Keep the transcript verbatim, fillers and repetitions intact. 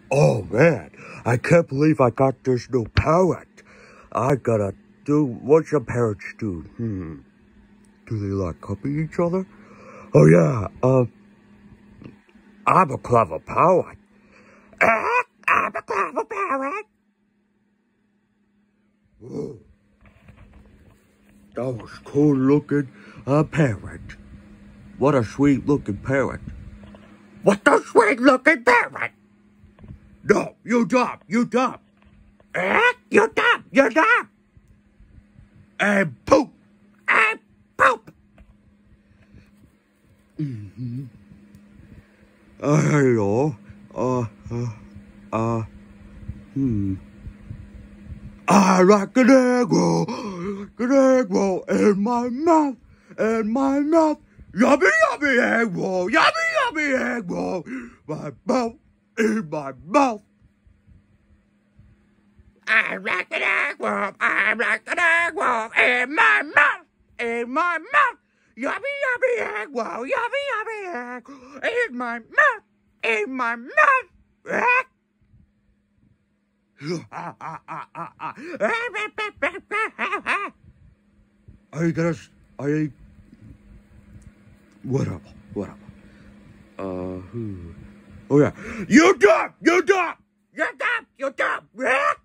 Oh man, I can't believe I got this new parrot. I gotta do, what's a parrots do? Hmm. Do they like copy each other? Oh yeah, uh, I'm a clever parrot. Uh, I'm a clever parrot. Whoa. That was cool looking, uh, parrot. What a sweet looking parrot. What a sweet looking parrot. No, you dumb, you dumb. Eh? You dumb, you dumb. And poop, and poop. Mm-hmm. Uh, hello. Uh, uh, uh, hmm. I like an egg roll, an egg roll in my mouth, in my mouth. Yummy, yummy egg roll, yummy, yummy egg roll. My mouth, in my mouth. I like an egg roll, I like an egg roll in my mouth, in my mouth. Yummy, yummy egg roll, yummy, yummy egg in my mouth, in my mouth. Are you gonna, are you, whatever, whatever. Uh, hmm. Oh yeah. You dumb, you dumb, you dumb, you dumb.